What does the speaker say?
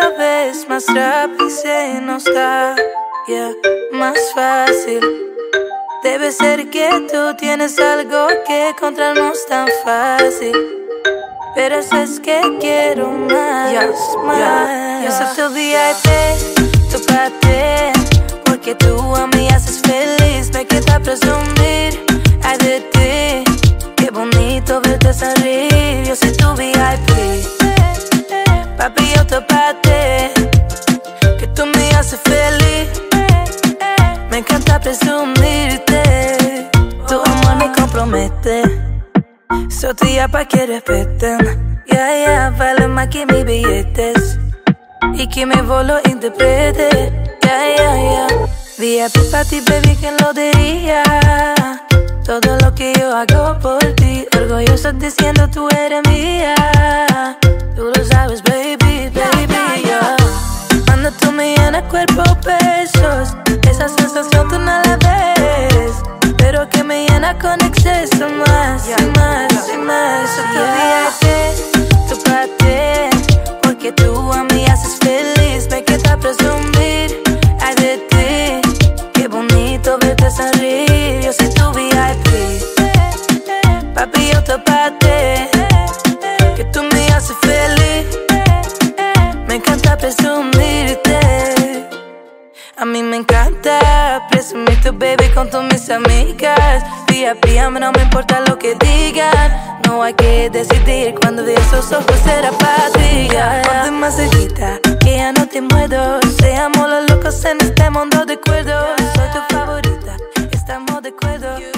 cada vez más rápido y se nos da, más fácil. Debe ser que tú tienes algo que encontrarnos tan fácil. Pero eso es que quiero más, más. Yo soy tu VIP, tu parte, porque tú a mí haces feliz. Me queda presumir, ay de ti. Qué bonito verte sonreír. Yo soy tu VIP, papi, yo tu parte, que tú me haces feliz. Me encanta presumirte, tu amor me compromete. Soy tuya pa' que respeten, vale más que mis billetes y que mi voz lo interprete, VIP pa' ti, baby, ¿quién lo diría? Todo lo que yo hago por ti, orgulloso diciendo tú eres mía. Tú lo sabes, baby, cuando tú me llenas cuerpo, besos, esa sensación tú no la ves, pero que me llena con exceso, más y más y más. Soy tu parte, porque tú a mí haces feliz. Me queda presumir, ay de ti. Qué bonito verte sonreír. Yo soy tu VIP, papi, yo tu parte, que tú me haces feliz. Me encanta presumirte. A mí me encanta presumir tu baby con todas mis amigas. VIP, a mí no me importa lo que digan. No hay que decidir, cuando de esos ojos será para ti. Ponte más cerquita, que ya no te muero. Seamos los locos en este mundo de acuerdo. Soy tu favorita, estamos de acuerdo.